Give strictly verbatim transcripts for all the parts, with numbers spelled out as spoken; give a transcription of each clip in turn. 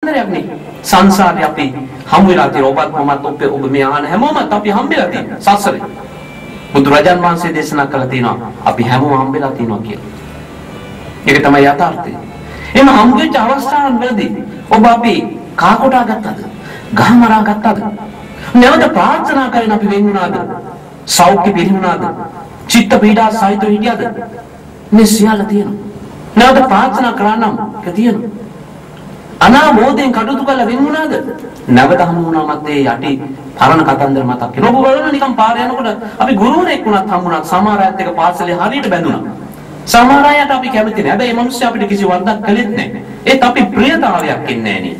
කතන්දරයක් නේ. සංසාරේ අපි හම් වෙලා තියෙන ඔබත් මමත් ඔබ ඔබ මේ ආන හැමෝම අපි හම් වෙලා තියෙන සසරේ. බුදුරජාන් වහන්සේ දේශනා කළා තියෙනවා අපි හැමෝම හම් වෙලා තියෙනවා කියලා. ඒක තමයි යථාර්ථය. එම හම් වෙච්ච අවස්ථාවන් වලදී ඔබ අපි කා කොටා ගත්තද? ගහ මරා ගත්තද? නැවත ප්‍රාර්ථනා කරන අපි වෙන් වුණාද? සෞඛ්‍ය පිරිහුණාද? චිත්ත පීඩා සහිතව හිටියද? මේ සියල්ල තියෙනවා. නැවත ප්‍රාර්ථනා කරනම් ඒක තියෙනවා. අනාමෝදයෙන් කටයුතු කළ වෙන් වුණාද? නැවත හමු වුණාමත් ඒ යටි පරණ කතන්දර මතක් වෙනවා. ඔබ බලන්න නිකන් පාර යනකොට අපි ගුරුවරයෙක් වුණත් හමුණා සමහර අයත් එක්ක පාසලේ හරියට බැඳුණා. සමහර අයට අපි කැමති නෑ. හැබැයි මේ මිනිස්සු අපිට කිසි වරදක් කළෙත් නෑ. ඒත් අපි ප්‍රියතාවයක් ඉන්නේ නෑනේ.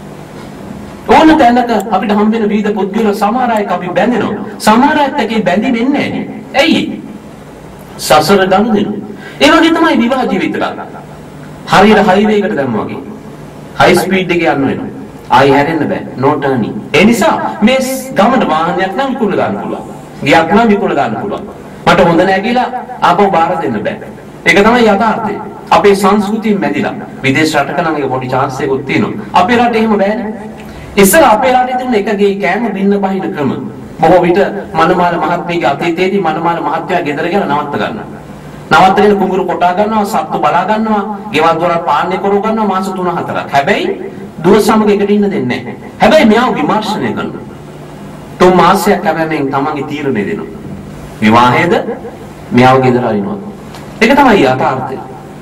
ඕන තැනක අපිට හම් වෙන විවිධ පුද්ගලයෝ සමහර අයක අපි බැඳෙනවා. සමහර අයත් එක්ක බැඳි වෙන්නේ නෑනේ. ඇයි? සසර දනු දෙනවා. ඒ වගේ තමයි විවාහ ජීවිත ගන්න. හරියට හයිවේ එකට දැම්මා වගේ. හයි ස්පීඩ් එකේ යන්න වෙනවා. ආයි හැරෙන්න බෑ. නෝ ටර්නින්. ඒ නිසා මේ ගමන වාහනයක් නම් විකුණ ගන්න පුළුවන්. ගියක් නම් විකුණ ගන්න පුළුවන්. මට හොඳ නෑ කියලා ආපහු බාර දෙන්න බෑ. ඒක තමයි යථාර්ථය. අපේ සංස්කෘතිය මැදිලා. විදේශ රටක නම් ඒක පොඩි chance එකක් තියෙනවා. අපේ රටේ එහෙම බෑනේ. ඉස්සර අපේ රටේ තිබුණ එකගේ කෑම බින්න බහින ක්‍රම. බොහෝ විට මනමාල මහත්මියගේ අතීතයේදී මනමාල මහත්මයා ගෙදර ගිහලා නවත්ත ගන්නවා. නවත්තගෙන කුඹුරු කොටා ගන්නවා, සත්තු බලා ගන්නවා, ගෙවල් දොරල් පාලනය කරව ගන්නවා මාස තුන හතරක්. හැබැයි දුව සමග එකට ඉන්න දෙන්නේ නැහැ. හැබැයි මෙයාව විමර්ශනය කරනවා. තුන් මාසයක් හැබැයි තමන්ගේ තීරණය දෙනවා. විවාහයේද මෙයාව ගෙදර අරිනවා. ඒක තමයි යථාර්ථය.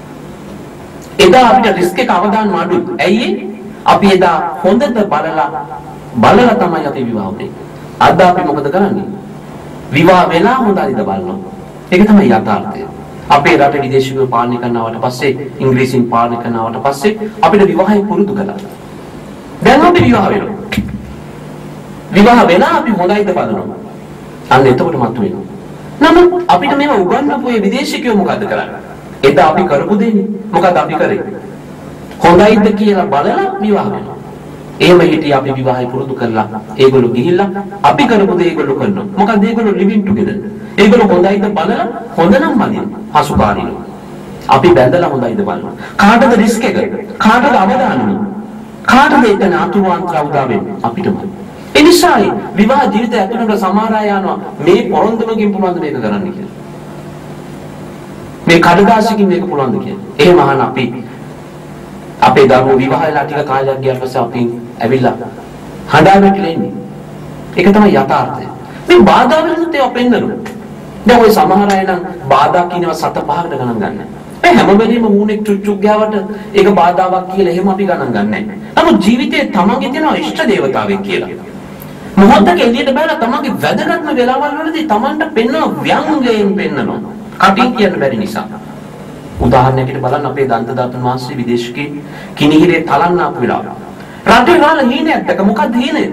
එදා අපිට රිස්ක් එක අවදාන අඩුයි. ඇයි අපි එදා හොඳට බලලා බලලා තමයි අපි විවාහ වුනේ. අද අපි මොකද කරන්නේ? විවාහ වෙලා හොඳයිද බලනවා. ඒක තමයි යථාර්ථය. අපේ රට විදේශිකව පාලනය කරනවට පස්සේ ඉංග්‍රීසියෙන් පාලනය කරනවට පස්සේ අපිට විවාහය පුරුදු කළා. දැන් අපි විවාහ වෙනවා. විවාහ වෙලා අපි හොඳයිද බලනවා. අන්න එතකොට මතුවෙනවා. නමුත් අපිට මේව උගන්වපු මේ විදේශිකයෝ මොකද කරන්නේ? එදා අපි කරපු දෙන්නේ මොකද අපි කරේ? හොඳයිද කියලා බලලා විවාහ වෙනවා. එහෙම හිටිය අපි විවාහය පුරුදු කරලා ඒගොල්ලෝ ගිහිල්ලා අපි කරපු දේ ඒගොල්ලෝ කරනවා. මොකද ඒගොල්ලෝ ලිවිං ටුගෙදර්. ඒගොල්ලෝ හොඳයිද බලලා හොඳ නම් මදින හසුකාරිනවා. අපි බැඳලා හොඳයිද බලනවා. කාටද රිස්ක් එක? කාටද අවදානම? කාටද එතන අතුරුාන්තර උදා වෙන්නේ? අපිටමයි. ඒ නිසායි විවාහ ජීවිතය ඇතුළත සමහර අය යනවා මේ පොරොන්දුමකින් පුළුවන් මේක කරන්න කියලා. මේ කඩදාසියකින් මේක පුළුවන්ද කියලා. එහෙම අහන අපි අපේ දරුවෝ විවාහයලා ටික කාලයක් ගියාට පස්සේ අපි ඇවිල්ලා හඬා වැටිලා ඉන්නේ. ඒක තමයි යථාර්ථය. මේ බාධා වලට ඒවා පෙන්නනවා. දැන් ওই සමහර අය නම් බාධා කියනවා සත පහකට ගණන් ගන්න. ඒ හැම වෙලෙම මූණෙක් චුච්චුක් ගාවට ඒක බාධාවක් කියලා එහෙම අපි ගණන් ගන්නෑ. නමුත් ජීවිතේ තමන්ගේ තියෙන ඉෂ්ට දේවතාවෙක් කියලා. මොහොතක එළියට බැලලා තමන්ගේ වැදගත්ම වෙලාවල් වලදී තමන්ට පෙන්වන ව්‍යංගයෙන් පෙන්නනවා. කටින් කියන්න බැරි නිසා. උදාහරණයකට බලන්න අපේ දන්ත දාතුන් වහන්සේ විදේශිකේ කිනිහිරේ තලන්න අප වෙලාව. රටේ රාළ හීනයක් දැක මොකක්ද හීනේ?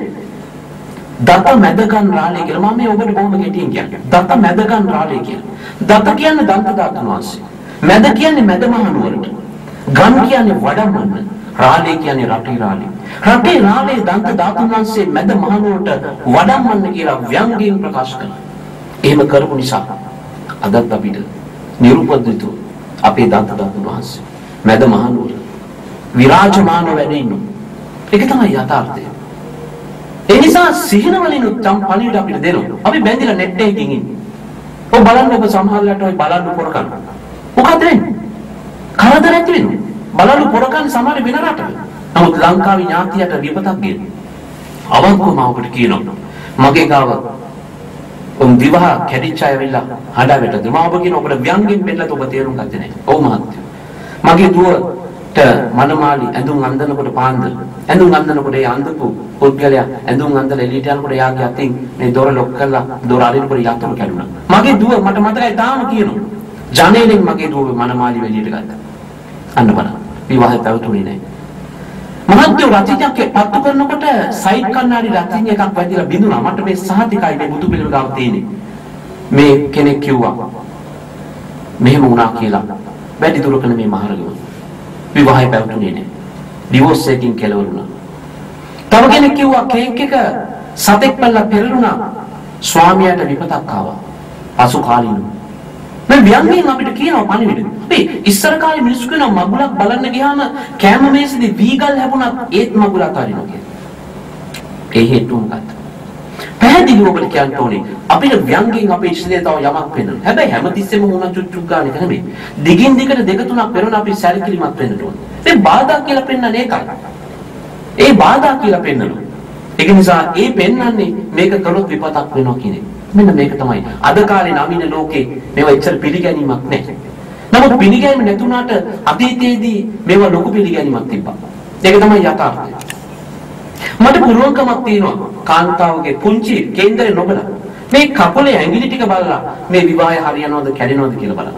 දත මැදගන් රාළේ කියලා මම මේ ඔබට බොහොම ගැටියෙන් කියන්නේ. දත මැදගන් රාළේ කියලා. දත කියන්නේ දන්ත දාතුන් වහන්සේ. මැද කියන්නේ මැද මහනුවරට. ගම් කියන්නේ වඩම්මන්න. රාළේ කියන්නේ රටේ රාළේ. රටේ රාළේ දන්ත දාතුන් වහන්සේ මැද මහනුවරට වඩම්මන්න කියලා ව්‍යංගයෙන් ප්‍රකාශ කළා. එහෙම කරපු නිසා අදත් අපිට නිරුපද්‍රිතව අපේ දන්ත දාතුන් වහන්සේ මැද මහනුවර විරාජමාන වැඩ ඉන්නවා. ඒක තමයි යථාර්ථය. ඒ නිසා සිහින වලින් උත්තම් පණිවිඩ අපිට දෙනවා. අපි බැඳිලා net එකකින් ඉන්නේ. ඔය බලන්න ඔබ සමහරලාට ඔය බලන්න පොර ගන්න. මොකද වෙන්නේ? කරදර ඇති වෙනවා. බලන්න පොර ගන්න සමහර වෙන රටක. නමුත් ලංකාවේ ඥාතියට විපතක් ගෙන්නේ. අවංකවම ඔබට කියනවා. මගේ ගාව උන් විවාහ කැඩිච්ච අය වෙලා හඬා වැටද මම ඔබ කියන ඔබට ව්‍යංගයෙන් පෙන්නලා ඔබ තේරුම් ගත්තේ නැහැ. ඔව් මහත්තයෝ. මගේ දුවට මනමාලි ඇඳුම් අඳනකොට පාන්දර ඇඳුම් අඳනකොට ඒ අඳපු පුද්ගලයා ඇඳුම් අඳලා එළියට යනකොට යාගේ අතින් මේ දොර ලොක් කරලා දොර අරිනකොට යතුරු කැඩුනා. මගේ දුව මට මතකයි තාම කියනවා. ජනේලෙන් මගේ දුව මනමාලි එළියට ගත්තා. අන්න බලන්න. විවාහය පැවතුනේ නැහැ. මහත්යෝ රතිඥයක් පත්තු කරනකොට සයිඩ් කන්නාඩි රතිඥ එකක් වැදිලා බිඳුනා. මට මේ සහතිකයි මේ බුදු පිළිම ගාව තියෙන්නේ. මේ කෙනෙක් කිව්වා මෙහෙම වුණා කියලා. වැඩි දුරක නෙමේ මහරගම. විවාහය පැවතුනේ නැහැ. ඩිවෝස් එකකින් කෙලවර වුණා. තව කෙනෙක් කිව්වා කේක් එක සතෙක් පැල්ලා පෙරළුණා. ස්වාමියාට විපතක් ආවා. පසු කාලිනව. මේ ව්‍යංගයෙන් අපිට කියනවා පණිවිඩ. අපි ඉස්සර කාලේ මිනිස්සු කියනවා මගුලක් බලන්න ගියාම කැම මේසෙදි වීගල් හැපුණත් ඒත් මගුලක් අරිනවා කියලා. ඒ හේතුව මොකක්ද? පැහැදිලිව ඔබට කියන්න ඕනේ අපිට ව්‍යංගයෙන් අපේ ඉස්සරේ තව යමක් වෙනවා. හැබැයි හැමතිස්සෙම මොන චුට්ටුක් ගන්න එක නෙමෙයි. දිගින් දිගට දෙක තුනක් පෙරන අපි සැලකිලිමත් වෙන්න ඕනේ. මේ බාධා කියලා පෙන්නන්නේ ඒකයි. ඒ බාධා කියලා පෙන්නනවා. ඒක නිසා ඒ පෙන්වන්නේ මේක කරොත් විපතක් වෙනවා කියන එක. මෙන්න මේක තමයි. අද කාලේ නවීන ලෝකේ මේවා එච්චර පිළිගැනීමක් නැහැ. නමුත් පිළිගැනීම නැතුණාට අතීතයේදී මේවා ලොකු පිළිගැනීමක් තිබ්බා. ඒක තමයි යථාර්ථය. මට පුළුවන්කමක් තියෙනවා කාන්තාවගේ පුංචි කේන්දරේ නොබලා මේ කකුලේ ඇඟිලි ටික බලලා මේ විවාහය හරියනවද කැඩෙනවද කියලා බලන්න.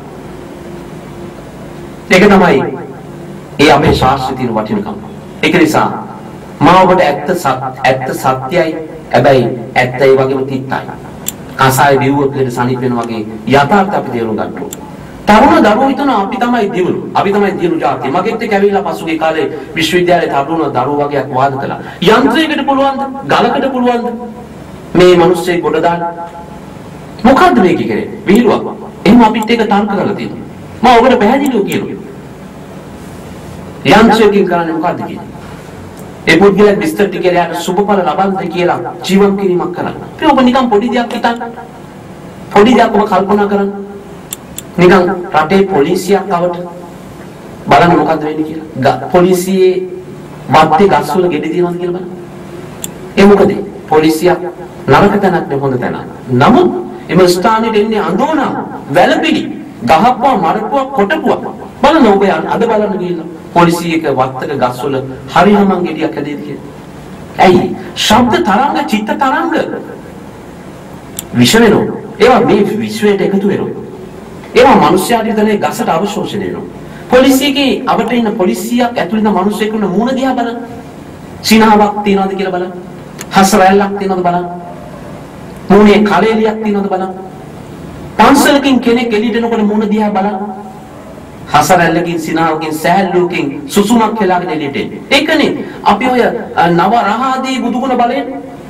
ඒක තමයි ඒ අපේ ශාස්ත්‍රයේ තියෙන වටිනකම. ඒක නිසා මා ඔබට ඇත්ත ඇත්ත සත්‍යයි. හැබැයි ඇත්ත ඒ වගේම තිත්තයි. කසාය දිවුවකට සනීප වෙන වගේ යථාර්ථය අපි තේරුම් ගන්න ඕනේ. තරුණ දරුවෝ හිතන අපි තමයි දියුණු. අපි තමයි දියුණු ජාතිය. මගෙත් එක්ක ඇවිල්ලා පසුගිය කාලේ විශ්වවිද්‍යාලයේ තරුණ දරුවෝ වගේක් වාද කළා. යන්ත්‍රයකට පුළුවන්ද? ගලකට පුළුවන්ද? මේ මිනිස්සේ ගොඩ දාන්න. මොකද්ද මේක කියන්නේ? විහිළුවක්. එහෙනම් අපිත් ඒක තර්ක කරලා තියෙනවා. මම ඔබට පැහැදිලිව කියනවා. යන්ත්‍රයකින් කරන්නේ මොකද්ද කියන්නේ? ඒ පුද්ගලයා විස්තර ටික කියලා සුබඵල ලබන්න කියලා ජීවත් කිරීමක් කරන්න. ඒ ඔබ නිකන් පොඩි දෙයක් හිතන්න. පොඩි දෙයක් ඔබ කල්පනා කරන්න. නිකන් රටේ පොලිසියක් අවට බලන්න මොකද්ද වෙන්නේ කියලා. පොලිසියේ වත්තේ ගස්වල ගෙඩි තියනවද කියලා බලන්න. ඒ මොකද? පොලිසියක් නරක තැනක් නෙවෙයි හොඳ තැනක්. නමුත් එම ස්ථානෙට එන්නේ අඳෝනා, වැළපිලි, ගහපුවා, මරපුවා, කොටපුවා. බලන්න ඔබ අද බලන්න ගිහිල්ලා පොලිසියක වත්තක ගස්වල හරියමං ගෙඩියක් හැදෙද කියලා. ඇයි? ශබ්ද තරංග, චිත්ත තරංග විෂ වෙනවා. ඒවා මේ විශ්වයට එකතු වෙනවා. ඒවා මිනිස්යාට විතරේ ගසට අවශෝෂණය වෙනවා. පොලිසියකේ අපිට ඉන්න පොලිසියක් ඇතුළේ ඉන්න මිනිස්සෙකුන මූණ දිහා බලන්න. සිනහාවක් තියනවද කියලා බලන්න. හස් රැල්ලක් තියනවද බලන්න. මූණේ කලෙලියක් තියනවද බලන්න. පන්සලකින් කෙනෙක් එළියට එනකොට මූණ දිහා බලන්න. හස් රැල්ලකින් සිනහාවකින් සෑහලුවකින් සුසුමක් කියලාගෙන එළියට එන්නේ. ඒකනේ අපි ඔය නව රහාදී බුදුගුණ බලයෙන්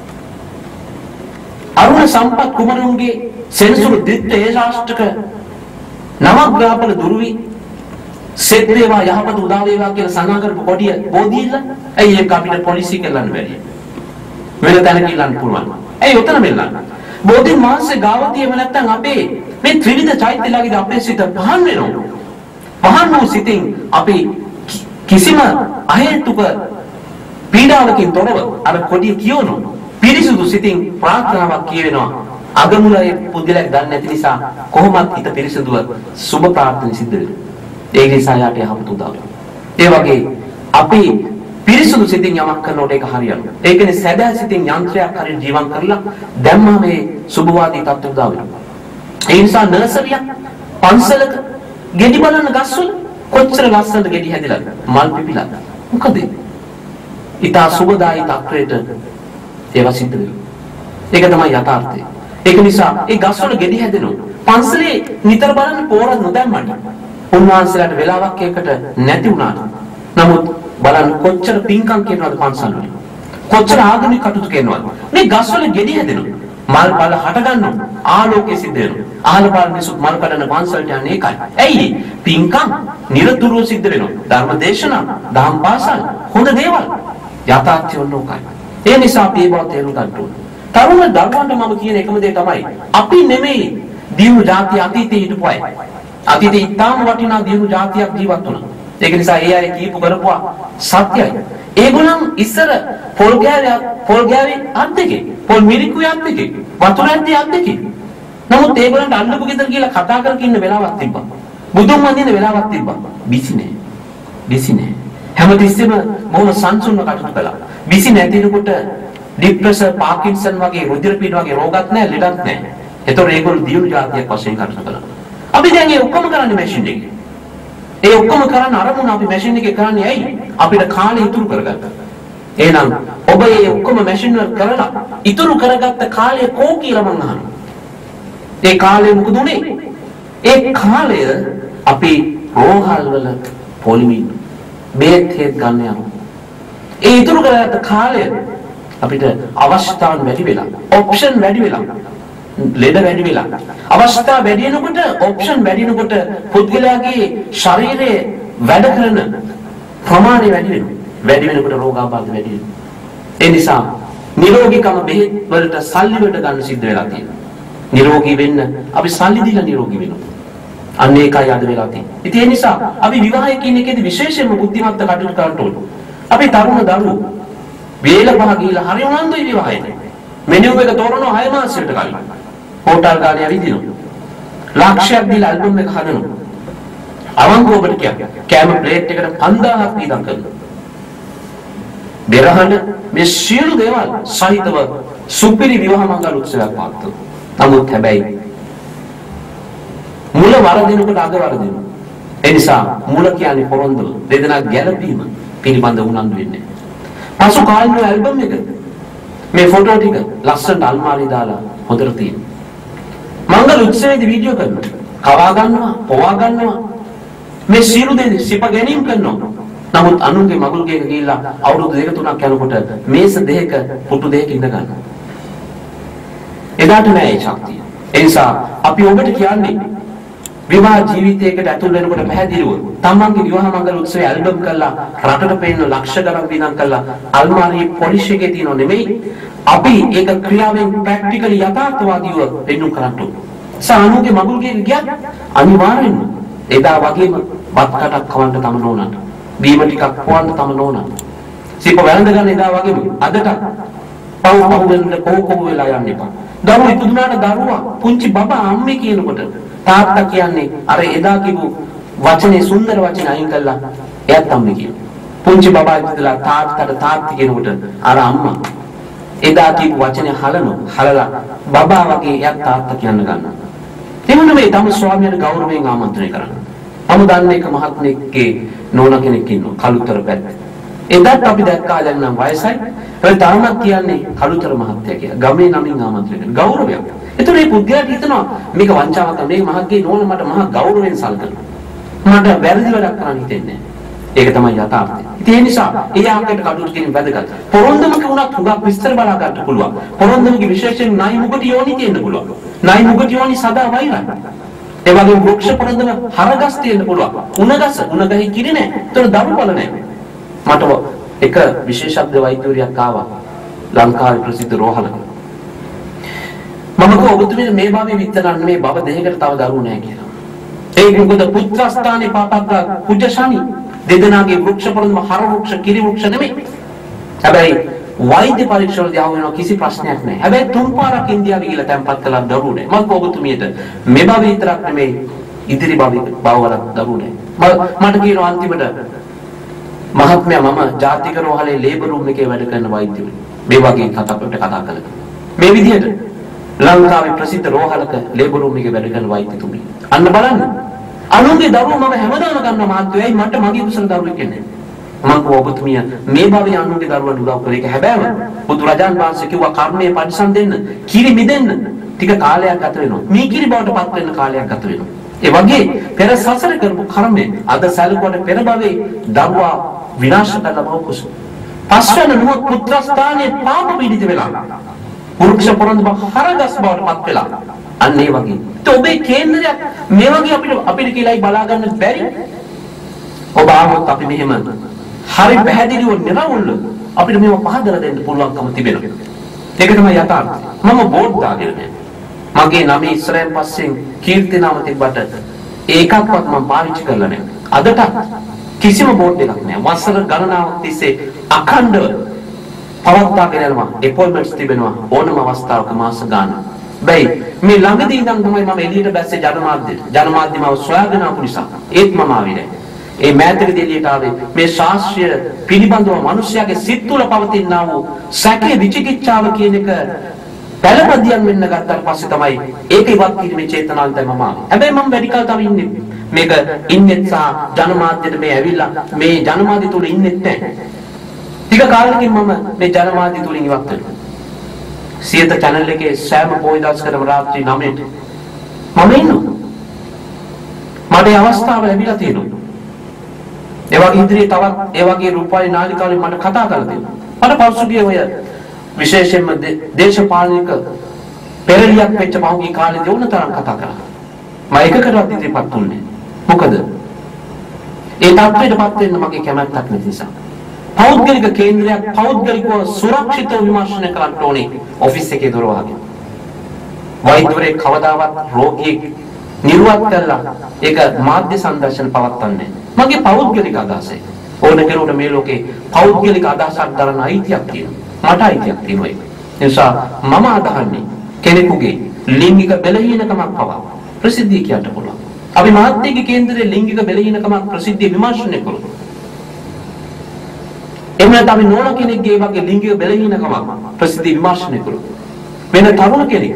අරුණ සම්පත් කුමරුන්ගේ සෙනසුරු දිත්ත ඒ ශාස්ත්‍රක නවග්‍රහපල දුරුවි සෙත් වේවා යහපත උදා වේවා කියලා සඳහන් කරපු කොටිය බෝධිල්ල. ඇයි ඒක අපිට පොලිසිය කරන්න බැරි? වෙන තැනක ඉල්ලන්න පුළුවන්. ඇයි උතන මෙල්ලන්න? බෝධින් වහන්සේ ගාවතියම නැත්තම් අපේ මේ ත්‍රිවිධ චෛත්‍යලාගේදී අපේ සිත පහන් වෙනවා. පහන් වූ සිතින් අපි කිසිම අහේතුක පීඩාවකින් තොරව අර කොටිය කියවනු පිරිසුදු සිතින් ප්‍රාර්ථනාවක් කියවෙනවා. අගමුලයේ පුද්ගලයෙක් දන්නේ නැති නිසා කොහොමත් හිත පිරිසුදුව සුබ ප්‍රාර්ථනා සිද්ධ වෙනවා. ඒ නිසා යාට යහපත උදා වෙනවා. ඒ වගේ අපි පිරිසුදු සිතින් යමක් කරනකොට ඒක හරියනවා. ඒ කියන්නේ සැබෑ සිතින් යන්ත්‍රයක් හරියට ජීවත් කරලා දැම්මම මේ සුබවාදී තත්ත්ව උදා වෙනවා. ඒ නිසා නර්සරියක් පන්සලක ගෙඩි බලන ගස්වල කොච්චර ලස්සනට ගෙඩි හැදිලාද? මල් පිපිලාද? මොකද? ඊට සුබදායි තත්ත්වයට ඒවා සිද්ධ වෙනවා. ඒක තමයි යථාර්ථය. ඒක නිසා ඒ ගස්වල ගෙඩි හැදෙනවා. පන්සලේ නිතර බලන්න පෝර නොදැම්මට උන්වහන්සේලාට වෙලාවක් ඒකට නැති වුණාට. නමුත් බලන්න කොච්චර පින්කම් කරනවද පන්සල් වල. කොච්චර ආගමික කටයුතු කරනවද. මේ ගස්වල ගෙඩි හැදෙනවා. මල් බල හට ගන්නවා. ආලෝකය සිද්ධ වෙනවා. ආල බල මිසු මල් කඩන පන්සලට යන්නේ ඒකයි. ඇයි? පින්කම් නිරතුරුව සිද්ධ වෙනවා. ධර්ම දේශනා, දහම් පාසල්, හොඳ දේවල්. යථාර්ථය ඔන්නෝකයි. ඒ නිසා අපි ඒ බව තේරුම් ගන්න ඕනේ. තරුණ දරුවන්ට මම කියන එකම දේ තමයි අපි නෙමෙයි දියුණු ජාතිය අතීතයේ හිටපු අය. අතීතයේ ඉතාම වටිනා දියුණු ජාතියක් ජීවත් වුණා. ඒක නිසා ඒ අය කීප කරපුවා සත්‍යයි. ඒගොල්ලන් ඉස්සර පොල් ගෑවේ පොල් ගෑවේ අත් දෙකේ, පොල් මිරිකුවේ අත් දෙකේ, වතුර ඇද්දේ අත් දෙකේ. නමුත් ඒගොල්ලන්ට අල්ලපු ගෙදර කියලා කතා කරගෙන ඉන්න වෙලාවක් තිබ්බා. බුදුන් වඳින්න වෙලාවක් තිබ්බා. බිසි නෑ. බිසි නෑ. හැමතිස්සෙම බොහොම සංසුන්ව කටයුතු කළා. බිසි නැතිනකොට ડિප්‍රෙෂන්, පාකින්සන් වගේ රුධිර පීඩ වගේ රෝගත් නැහැ, ලෙඩත් නැහැ. ඒතකොට ඒගොල්ලෝ දියුණු ජාතියක් වශයෙන් කටයුතු කළා. අපි දැන් ඒ ඔක්කොම කරන්නේ මැෂින් එකේ. ඒ ඔක්කොම කරන්න අරමුණ අපි මැෂින් එකේ කරන්නේ ඇයි? අපිට කාලය ඉතුරු කරගන්න. එහෙනම් ඔබ මේ ඔක්කොම මැෂින් වල කරලා ඉතුරු කරගත්ත කාලය කෝ කියලා මං අහනවා. ඒ කාලය මොකද උනේ? ඒ කාලය අපි රෝහල් වල පොලිමින් බේත් හේත් ගන්න යනවා. ඒ ඉතුරු කරගත්ත කාලය අපිට අවස්ථාන් වැඩි වෙලා, ඔප්ෂන් වැඩි වෙලා. ලෙඩ වැඩි වෙලා. අවස්ථා වැඩි වෙනකොට ඔප්ෂන් වැඩි වෙනකොට පුද්ගලයාගේ ශරීරයේ වැඩ කරන ප්‍රමාණය වැඩි වෙනවා. වැඩි වෙනකොට රෝගාබාධ වැඩි වෙනවා. ඒ නිසා නිරෝගීකම බෙහෙත් වලට සල්ලි වලට ගන්න සිද්ධ වෙලා තියෙනවා. නිරෝගී වෙන්න අපි සල්ලි දීලා නිරෝගී වෙනවා. අන්න ඒකයි අද වෙලා තියෙන්නේ. ඉතින් ඒ නිසා අපි විවාහය කියන එකේදී විශේෂයෙන්ම බුද්ධිමත්ව කටයුතු කරන්න ඕනේ. අපි තරුණ දරුවෝ වේල පහ ගිහිලා හරි උනන්දුයි විවාහයට. මෙනියුම් එක තෝරනවා හය මාසයකට කලින්. හෝටල් ගානේ ඇවිදිනවා. ලක්ෂයක් දීලා ඇල්බම් එක හදනවා. අවංකව ඔබට කියන්නේ කැම ප්ලේට් එකට පන්දාහක් විතර කරනවා. බෙරහන මේ සියලු දේවල් සහිතව සුපිරි විවාහ මංගල උත්සවයක් පවත්වනවා. නමුත් හැබැයි මුල වරදිනකොට අග වරදිනවා. ඒ නිසා මුල කියන්නේ පොරොන්දුව. දෙදෙනා ගැළපීම පිළිබඳ උනන්දු වෙන්නේ. පසු කාලින ඇල්බම් එක මේ ෆොටෝ ටික ලස්සනට අල්මාරිය දාලා හොදට තියෙනවා. මංගල උත්සවයේදී වීඩියෝ කරනවා. කවා ගන්නවා, පොවා ගන්නවා. මේ සියලු දේ සිප ගැනීම කරනවා. නමුත් අනුන්ගේ මගුල් ගේක ගිහිල්ලා අවුරුදු දෙක තුනක් යනකොට මේස දෙක පුටු දෙක ඉඳ ගන්නවා. එදාට නෑ ඒ ශක්තිය. ඒ නිසා අපි ඔබට කියන්නේ විවාහ ජීවිතයකට ඇතුල් වෙනකොට පැහැදිලිව තමන්ගේ විවාහ මංගල උත්සවයේ ඇල්බම් කරලා රටට පෙන්න ලක්ෂ ගණන් විඳන් කරලා අල්මාරියේ පොලිෂ් එකේ තියෙනව නෙමෙයි අපි ඒක ක්‍රියාවෙන් ප්‍රැක්ටිකලි යථාර්ථවාදීව වෙන්නු කරන්න ඕනේ. සානුගේ මගුල් ගේක ගියත් අනිවාර්යෙන්ම එදා වගේම බත් කටක් කවන්න තම නෝනට බීම ටිකක් පොවන්න තම නෝනට සිප වැළඳ ගන්න එදා වගේම අදට පව් පව් වෙන්න කොහො කොහො වෙලා යන්න එපා. දරුවෝ ඉපදුනාට දරුවා පුංචි බබා අම්මේ කියනකොට තාත්තා කියන්නේ අර එදා කිව්ව වචනේ සුන්දර වචන අයින් කළා එයාත් අම්මේ කියනවා. පුංචි බබා ඉඳලා තාත්තට තාත්ති කියනකොට අර අම්මා එදා කිව්ව වචනේ හලනවා. හලලා බබා වගේ එයාත් තාත්තා කියන්න ගන්නවා. එමුණ මේ තම ස්වාමියාට ගෞරවයෙන් ආමන්ත්‍රණය කරනවා. මම දන්නේ එක මහත්මයෙක්ගේ නෝනා කෙනෙක් ඉන්නවා කලුතර පැත්තේ. එදාත් අපි දැක්කා දැන් නම් වයසයි. ඒ තාමත් කියන්නේ කලුතර මහත්තයා කියලා. ගමේ නමින් ආමන්ත්‍රණය කරන ගෞරවයක්. ඒතර මේ පුද්ගලයාට හිතනවා මේක වංචාවක් නෙවෙයි මහත්ගේ නෝනා මට මහා ගෞරවයෙන් සලකනවා. මට වැරදි වැඩක් කරන්න හිතෙන්නේ නැහැ. ඒක තමයි යථාර්ථය. ඉතින් ඒ නිසා ඒ ආකාරයට කටයුතු කිරීම වැදගත්. පොරොන්දුමක වුණත් හුඟක් විස්තර බලා ගන්න පුළුවන්. පොරොන්දුමක විශේෂයෙන් නයි මුගට යෝනි තියෙන්න පුළුවන්. නයි මුගට යෝනි සදා වෛරයි. ඒ වගේම වෘක්ෂ පොරොන්දුම හරගස් තියෙන්න පුළුවන්. උණගස උණගහේ කිරි නැහැ. ඒතර දරු බල නැහැ. මට එක විශේෂඥ වෛද්‍යවරියක් ආවා ලංකාවේ ප්‍රසිද්ධ රෝහලක. මම කෝ ඔබතුමී මේ භවයේ විතරක් මේ භව දෙකකට තව දරුවෝ නැහැ කියලා. ඒ මොකද පුත්‍ර ස්ථානේ පාපග්ග කුජශානි දෙදෙනාගේ වෘක්ෂ පොරොන්දුම හර වෘක්ෂ කිරි වෘක්ෂ නෙමෙයි. හැබැයි වෛද්‍ය පරීක්ෂණ දාව වෙනවා කිසි ප්‍රශ්නයක් නැහැ. හැබැයි තුන් පාරක් ඉන්දියාවේ ගිහලා තැන්පත් කළා දරුවෝ නැහැ. මම ඔබතුමීට මේ භවයේ විතරක් නෙමෙයි ඉදිරි භවයේ භවවල දරුවෝ නැහැ. මට කියනවා අන්තිමට මහත්මයා මම ජාතික රෝහලේ ලේබර් රූම් එකේ වැඩ කරන වෛද්‍යවරු. මේ වගේ කතා අපිට කතා කළා. මේ විදිහට ලංකාවේ ප්‍රසිද්ධ රෝහලක ලේබර් රූම් එකේ වැඩ කරන වෛද්‍යතුමී. අන්න බලන්න. අනුන්ගේ දරුවෝ මම හැමදාම ගන්න මහත්මයායි මට මගේ කුසල දරුවෙක් ඉන්නේ. මම ඔබතුමිය මේ භවයේ අනුන්ගේ දරුවන්ට උදව් කරේ ඒක හැබෑව. බුදුරජාන් වහන්සේ කිව්වා කර්මයේ පරිසම් දෙන්න, කිරි මිදෙන්න ටික කාලයක් ගත වෙනවා. මේ කිරි බවට පත් වෙන්න කාලයක් ගත වෙනවා. ඒ වගේ පෙර සසර කරපු කර්මය අද සැලකුවට පෙර භවයේ දරුවා විනාශ කරලා බව කුසල. පස්වන නුවණ පුත්‍ර ස්ථානයේ පාප පීඩිත වෙලා. වෘක්ෂ පොරොන්දුම හරගස් බවට පත් වෙලා. අන්න ඒ වගේ. તો ඔබේ කේන්දරයක් මේ වගේ අපිට අපිට කියලායි බලා ගන්න බැරි. ඔබ ආවොත් අපි මෙහෙම හරි පැහැදිලිව නිරවුල්ව අපිට මේව පහදලා දෙන්න පුළුවන්කම තිබෙනවා. ඒක තමයි යථාර්ථය. මම බෝඩ් දාගෙන මගේ නම ඉස්සරහින් පස්සෙන් කීර්ති නාම තිබ්බට ඒකක්වත් මම පාවිච්චි කරලා නැහැ. අදට කිසිම බෝඩ් එකක් නැහැ. වසර ගණනාවක් තිස්සේ අඛණ්ඩව පවත්වාගෙන යනවා. අපොයින්ට්මන්ට්ස් තිබෙනවා ඕනම අවස්ථාවක මාස ගානක්. බැයි මේ ළඟදී ඉඳන් තමයි මම එළියට බැස්සේ ජනමාධ්‍යට. ජනමාධ්‍යමව සොයාගෙන ආපු නිසා ඒත් මම ආවේ නැහැ. ඒ මෑතකදී එළියට ආවේ මේ ශාස්ත්‍රීය පිළිබඳව මිනිස්යාගේ සිත් තුළ පවතිනා වූ සැකේ විචිකිච්ඡාව කියන එක පළපදියම් වෙන්න ගත්තාට පස්සේ තමයි ඒක ඉවත් කිරීමේ චේතනාවෙන් තමයි මම ආවේ. හැබැයි මම වැඩි කාල තව ඉන්නේ මේක ඉන්නෙත් සහ ජනමාධ්‍යට මේ ඇවිල්ලා මේ ජනමාධ්‍ය තුල ඉන්නෙත් නැහැ. ටික කාලෙකින් මම මේ ජනමාධ්‍ය තුලින් ඉවත් වෙනවා. සියත channel එකේ සෑම පොයි දවසකටම රාත්‍රී නවයට මම ඉන්නවා. මට ඒ අවස්ථාව ලැබිලා තියෙනවා. ඒ වගේ ඉදිරියේ තවත් ඒ වගේ රූපවාහිනී නාලිකාවලින් මට කතා කරලා තියෙනවා. මට පෞසුගිය ඔය විශේෂයෙන්ම දේශපාලනික පෙරලියක් වෙච්ච පහුගිය කාලේදී ඕන තරම් කතා කරා. මම එකකටවත් ඉදිරියපත් වුණේ. මොකද? ඒ තාත්තේටපත් වෙන්න මගේ කැමැත්තක් නැති නිසා. පෞද්ගලික කේන්ද්‍රයක් පෞද්ගලිකව සුරක්ෂිතව විමර්ශනය කරන්න ඕනේ ඔෆිස් එකේ දොර වහගෙන. වෛද්‍යවරයෙක් කවදාවත් රෝගියෙක් නිර්වත් කරලා ඒක මාධ්‍ය සංදර්ශන පවත්වන්නේ මගේ පෞද්ගලික අදහසයි. ඕන කෙනෙකුට මේ ලෝකේ පෞද්ගලික අදහසක් දරන අයිතියක් තියෙනවා. මට අයිතියක් තියෙනවා ඒක. ඒ නිසා මම අදහන්නේ කෙනෙකුගේ ලිංගික බැලහීනකමක් පවා ප්‍රසිද්ධිය කියන්න පුළුවන්. අපි මාධ්‍යයේ කේන්දරයේ ලිංගික බැලහීනකමක් ප්‍රසිද්ධිය විමර්ශනය කරමු. එමුණත් අපි නෝන කෙනෙක්ගේ වගේ ලිංගික බැලහීනකමක් ප්‍රසිද්ධිය විමර්ශනය කරමු. වෙන තරුණ කෙනෙක්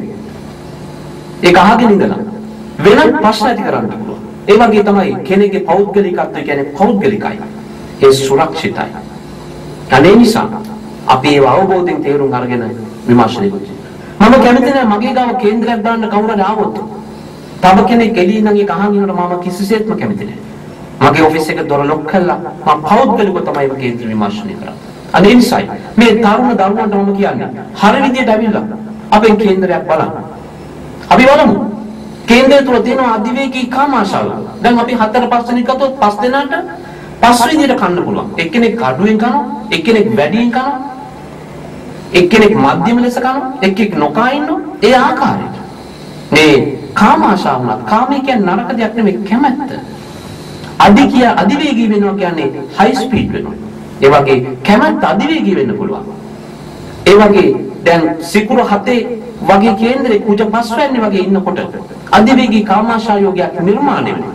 ඒක අහගෙන ඉඳලා වෙනත් ප්‍රශ්න ඇති කරන්න පුළුවන්. ඒ වගේ තමයි කෙනෙක්ගේ පෞද්ගලිකත්වය කියන්නේ පෞද්ගලිකයි. ඒ සුරක්ෂිතයි. අනේ නිසා අපි ඒව අවබෝධයෙන් තේරුම් අරගෙන විමර්ශනය කරමු. මම කැමති නැහැ මගේ ගාව කේන්ද්‍රයක් දාන්න කවුරු හරි ආවොත්. තව කෙනෙක් එළියෙන් නම් ඒක අහන් ඉන්නකොට මම කිසිසේත්ම කැමති නැහැ. මගේ ඔෆිස් එක දොර ලොක් කළා මම පෞද්ගලිකව තමයි මේ කේන්ද්‍ර විමර්ශනය කරන්නේ. අනේ නිසායි මේ තරුණ දරුවන්ට මම කියන්නේ හරිය විදියට ඇවිල්ලා අපේ කේන්ද්‍රයක් බලන්න. අපි බලමු. කේන්ද්‍රය තුල තියෙන අධිවේගී කාමාශාල. දැන් අපි හතර පහ දෙනෙක් ගත්තොත් පහ දෙනාට පස් විදියට කන්න පුළුවන්. එක්කෙනෙක් අඩුවෙන් කනවා, එක්කෙනෙක් වැඩියෙන් කනවා, එක්කෙනෙක් මධ්‍යම ලෙස කනවා, එක්කෙනෙක් නොකා ඉන්නවා. ඒ ආකාරයට. මේ කාමාශාව උනත් කාමයේ කියන්නේ නරක දෙයක් නෙමෙයි කැමැත්ත. අධිකිය අධිවේගී වෙනවා කියන්නේ හයි ස්පීඩ් වෙනවා. ඒ වගේ කැමැත්ත අධිවේගී වෙන්න පුළුවන්. ඒ වගේ දැන් සිකුරු හතේ වගේ කේන්දරේ කුජ පස්වැන්නේ වගේ ඉන්නකොට අධිවේගී කාමාශායෝගයක් නිර්මාණය වෙනවා.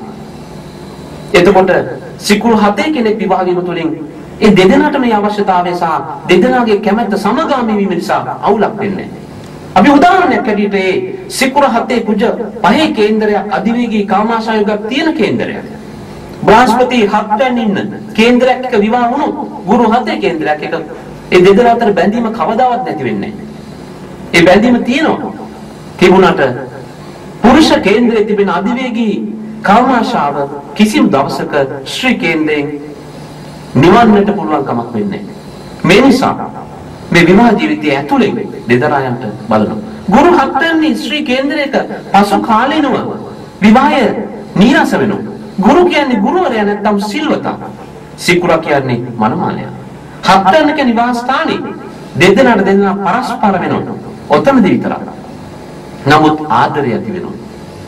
එතකොට සිකුරු හතේ කෙනෙක් විවාහ වීම තුළින් ඒ දෙදෙනාට මේ අවශ්‍යතාවය සහ දෙදෙනාගේ කැමැත්ත සමගාමී වීම නිසා අවුලක් වෙන්නේ නැහැ. අපි උදාහරණයක් ඇටියට ඒ සිකුරු හතේ කුජ පහේ කේන්දරයක් අධිවේගී කාමාශායෝගයක් තියෙන කේන්දරයක්. බ්‍රහස්පති හත්වෙන් ඉන්න කේන්දරයක් එක විවාහ වුණොත් ගුරු හතේ කේන්දරයක් එක ඒ දෙදෙනා අතර බැඳීම කවදාවත් නැති වෙන්නේ නැහැ. ඒ බැඳීම තියෙනවා. තිබුණාට පුරුෂ කේන්දරයේ තිබෙන අධිවේගී කාමාශාව කිසිම දවසක ශ්‍රී කේන්දරයෙන් නිවන්නට පුළුවන් කමක් වෙන්නේ නැහැ. මේ නිසා මේ විවාහ ජීවිතය ඇතුලේ දෙදරායන්ට බලනවා. ගුරු හත්වෙනි ශ්‍රී කේන්දරයක පසු කාලීනව විවාහය නීරස වෙනවා. ගුරු කියන්නේ ගුරුවරයා නැත්නම් සිල්වතා. සිකුරා කියන්නේ මනමාලයා. හත්වෙනි කියන්නේ විවාහ ස්ථානේ දෙදෙනාට දෙදෙනා පරස්පර වෙනවා. ඔතනදී විතරක්. නමුත් ආදරය ඇති වෙනවා.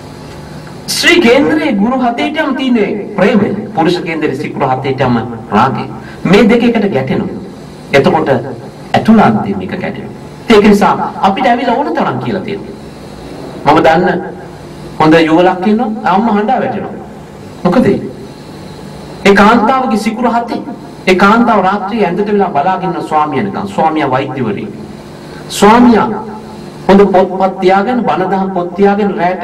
ශ්‍රී කේන්දරයේ ගුරු හතේටම තියෙන ප්‍රේමය, පුරුෂ කේන්දරයේ සිකුරු හතේටම රාගය. මේ දෙක එකට ගැටෙනවා. එතකොට ඇතුළාන්තයෙන් එක ගැටෙනවා. ඒක නිසා අපිට ඇවිල්ලා ඕන තරම් කියලා තියෙනවා. මම දන්න හොඳ යුවලක් ඉන්නවා අම්මා හඬා වැටෙනවා. මොකද ඒ කාන්තාවගේ සිකුරු හතේ ඒ කාන්තාව රාත්‍රියේ ඇඳට වෙලා බලාගෙන ඉන්න ස්වාමියා නිකන් ස්වාමියා වෛද්‍යවරයෙක්. ස්වාමියා හොඳ පොත්පත් තියාගෙන බණ දහම් පොත් තියාගෙන රැට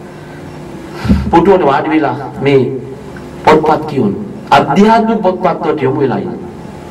පුටුවට වාඩි වෙලා මේ පොත්පත් කියවන අධ්‍යාත්මික පොත්පත් වලට යොමු වෙලා ඉන්නවා.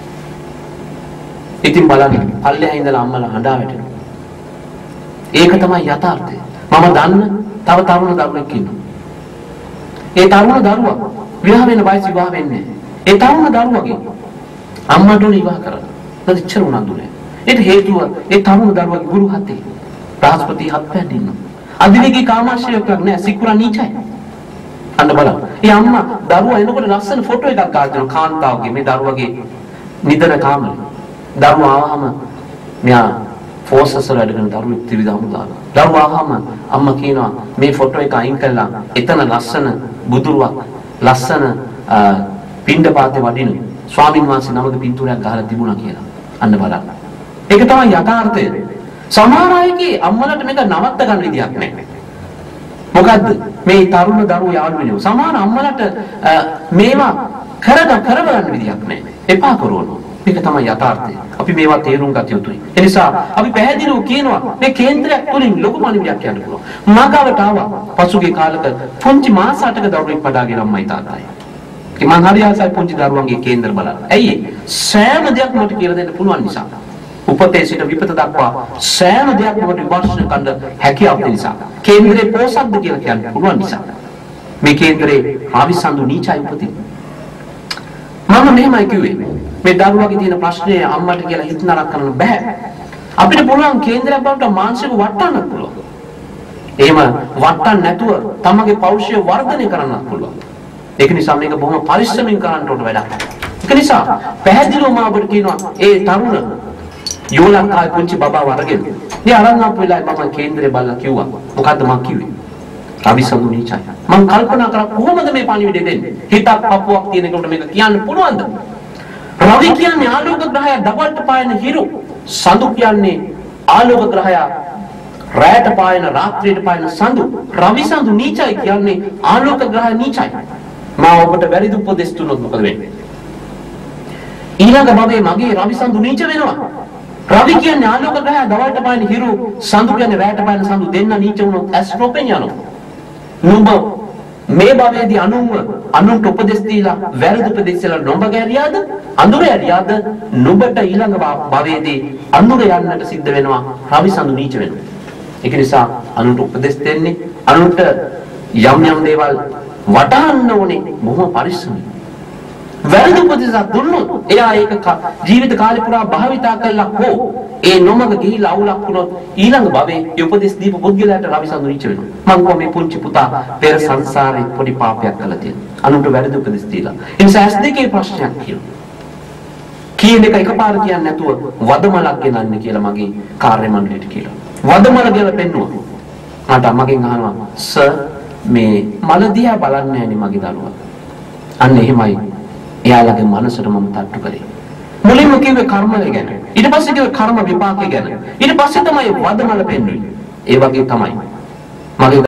ඉතින් බලන්න පල්ලෙහා ඉඳලා අම්මලා හඬා වැටෙනවා. ඒක තමයි යථාර්ථය. මම දන්න තව තරුණ දරුවෙක් ඉන්නවා. ඒ තරුණ දරුවා විවාහ වෙන වයස විවාහ වෙන්නේ. ඒ තරුණ දරුවගේ අම්මට උන විවාහ කරා. ප්‍රතිචාර උනන්දු නැහැ. ඒට හේතුව ඒ තරුණ දරුවගේ ගුරු හතේ බ්‍රහස්පති හත් පැන්න ඉන්නවා. අධිවේගී කාමාශයයක් නැහැ සිකුරා නීචයි. අන්න බලන්න. ඒ අම්මා දරුවා එනකොට ලස්සන ෆොටෝ එකක් ගන්න කාන්තාවගේ මේ දරුවගේ නිදන කාමරේ. දරුවා ආවම මෙයා ෆෝසස් වල වැඩ කරන දරුවෙක් ත්‍රිවිධ හමුදාව. දරුවා ආවම අම්මා කියනවා මේ ෆොටෝ එක අයින් කළා. එතන ලස්සන බුදුරුවක් ලස්සන පින්ඩපාතේ වඩින ස්වාමින් වහන්සේ නමක පින්තූරයක් ගහලා තිබුණා කියලා. අන්න බලන්න. ඒක තමයි යථාර්ථය. සමහර අයගේ අම්මලට මේක නවත්ත ගන්න විදියක් නැහැ. මොකද්ද? මේ තරුණ දරුවෝ යාළු වෙනවා. සමහර අම්මලට මේවා කරග කරගන්න විදියක් නැහැ. එපා කරනවා. මේක තමයි යථාර්ථය. අපි මේවා තේරුම් ගත යුතුයි. ඒ නිසා අපි පැහැදිලිව කියනවා මේ කේන්ද්‍රයක් තුලින් ලොකු මනිවිඩයක් කියන්න පුළුවන්. මාගාවට ආවා පසුගිය කාලක පුංචි මාස අටක දරුවෙක් පඩාගෙන අම්මයි තාත්තයි. ඒ මං හරි ආසයි පුංචි දරුවන්ගේ කේන්දර බලන්න. ඇයි? සෑම දෙයක්ම මට කියලා දෙන්න පුළුවන් නිසා. උපතේ සිට විපත දක්වා සෑම දෙයක්ම මට විමර්ශනය කරන්න හැකියාව තියෙන නිසා. කේන්දරේ පෝසක්ද කියලා කියන්න පුළුවන් නිසා. මේ කේන්දරේ ආවිසන්දු නීචයි උපතින්. මම මෙහෙමයි කිව්වේ. මේ දරුවගේ තියෙන ප්‍රශ්නේ අම්මට කියලා හිත නරක කරන්න බෑ. අපිට පුළුවන් කේන්දරයක් බවට මානසික වටන්න පුළුවන්. එහෙම වටන්න නැතුව තමගේ පෞරුෂය වර්ධනය කරන්නත් පුළුවන්. ඒක නිසා මේක බොහොම පරිස්සමින් කරන්න ඕන වැඩක්. ඒක නිසා පැහැදිලිවම අපිට කියනවා ඒ තරුණ යෝලංකාවේ පුංචි බබාව අරගෙන ඉතින් අරන් ආපු වෙලාවේ මම කේන්දරේ බලලා කිව්වා. මොකද්ද මම කිව්වේ? රවිසඳු නීචයි. මම කල්පනා කරා කොහොමද මේ පණිවිඩය දෙන්නේ? හිතක් පපුවක් තියෙන එකට මේක කියන්න පුළුවන්ද? රවි කියන්නේ ආලෝක ග්‍රහය දවල්ට පායන හිරු. සඳු කියන්නේ ආලෝක ග්‍රහය රැයට පායන රාත්‍රියට පායන සඳු. රවිසඳු නීචයි කියන්නේ ආලෝක ග්‍රහය නීචයි. මම ඔබට වැරදි උපදෙස් දුන්නොත් මොකද වෙන්නේ? ඊළඟ භවයේ මගේ රවිසඳු නීච වෙනවා. රවි කියන්නේ ආලෝක ග්‍රහය දවල්ට පායන හිරු. සඳු කියන්නේ රැයට පායන සඳු. දෙන්න නීච වුණොත් ඇස්ට්‍රෝපෙන් යනවා. නුඹ මේ භවයේදී අනුන්ව අනුන්ට උපදෙස් දීලා වැරදි උපදෙස් දෙලා නොඹ ගැරියාද අඳුර ඇරියාද නුඹට ඊළඟ භවයේදී අඳුර යන්නට සිද්ධ වෙනවා රවිසඳු නීච වෙනවා. ඒක නිසා අනුන්ට උපදෙස් දෙන්නේ අනුන්ට යම් යම් දේවල් වටහන්න ඕනේ බොහොම පරිස්සමින්. වැරදි උපදෙස් දුන්නොත් එයා ඒක ජීවිත කාලේ පුරා භාවිතා කළා හෝ ඒ නොමග ගිහිලා අවුලක් වුණොත් ඊළඟ භවයේ ඒ උපදෙස් දීපු පුද්ගලයාට රවිසඳු නීච වෙනවා. මං කොහොම මේ පුංචි පුතා පෙර සංසාරේ පොඩි පාපයක් කළා තියෙනවා. අනුන්ට වැරදි උපදෙස් දීලා. ඒ නිසා ඇස් දෙකේ ප්‍රශ්නයක් කියනවා. කියන එක එකපාර කියන්නේ නැතුව වදමලක් ගෙනන්න කියලා මගේ කාර්ය මණ්ඩලයට කියලා. වදමල කියලා පෙන්නුවා. මට අම්මගෙන් අහනවා සර් මේ මල දිහා බලන්නේ නැණි මගේ දරුවා. අන්න එහෙමයි. එයාලගේ මනසට මම තට්ටු කරේ. මුලින්ම කිව්වේ කර්මය ගැන. ඊට පස්සේ කිව්වේ කර්ම විපාකය ගැන. ඊට පස්සේ තමයි වදමල පෙන්වන්නේ. ඒ වගේ තමයි.